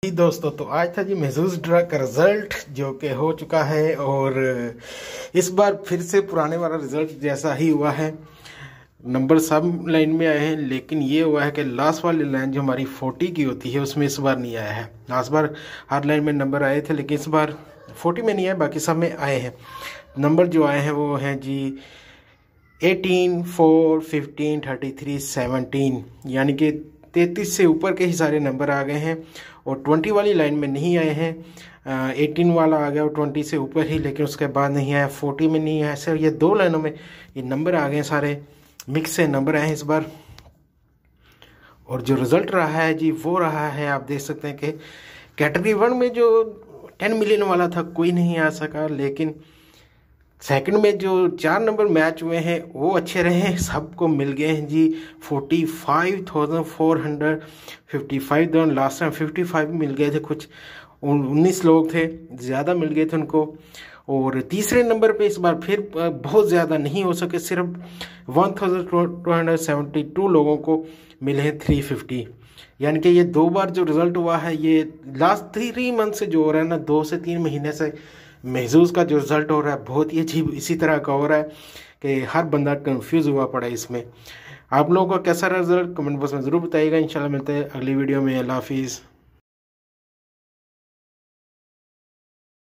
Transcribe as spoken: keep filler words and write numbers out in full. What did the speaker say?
जी दोस्तों, तो आज था जी महसूस ड्रा का रिजल्ट जो कि हो चुका है और इस बार फिर से पुराने वाला रिजल्ट जैसा ही हुआ है। नंबर सब लाइन में आए हैं, लेकिन ये हुआ है कि लास्ट वाली लाइन जो हमारी फोर्टी की होती है उसमें इस बार नहीं आया है। लास्ट बार हर लाइन में नंबर आए थे, लेकिन इस बार फोर्टी में नहीं आए, बाकी सब में आए हैं। नंबर जो आए हैं वो हैं जी eighteen, four, fifteen, thirty three, seventeen, यानी कि तैंतीस से ऊपर के ही सारे नंबर आ गए हैं और ट्वेंटी वाली लाइन में नहीं आए हैं। एटीन वाला आ गया और ट्वेंटी से ऊपर ही, लेकिन उसके बाद नहीं आया, फोर्टी में नहीं आया। ऐसे ये दो लाइनों में ये नंबर आ गए, सारे मिक्स से नंबर आए हैं इस बार। और जो रिज़ल्ट रहा है जी वो रहा है, आप देख सकते हैं कि कैटेगरी वन में जो टेन मिलियन वाला था कोई नहीं आ सका, लेकिन सेकंड में जो चार नंबर मैच हुए हैं वो अच्छे रहे हैं, सबको मिल गए हैं जी forty five thousand four hundred fifty five. Last time fifty five मिल गए थे, कुछ उन्नीस लोग थे, ज़्यादा मिल गए थे उनको। और तीसरे नंबर पे इस बार फिर बहुत ज़्यादा नहीं हो सके, सिर्फ one thousand two hundred seventy two लोगों को मिले हैं थ्री फिफ्टी। यानी कि ये दो बार जो रिज़ल्ट हुआ है, ये लास्ट थ्री मंथ से जो हो रहा है ना, दो से तीन महीने से महसूस का जो रिज़ल्ट हो रहा है बहुत ही अजीब इसी तरह का हो रहा है कि हर बंदा कंफ्यूज हुआ पड़ा है इसमें। आप लोगों का कैसा रिजल्ट कमेंट बॉक्स में ज़रूर बताइएगा। इंशाल्लाह मिलते हैं अगली वीडियो में। अल्लाह हाफिज़।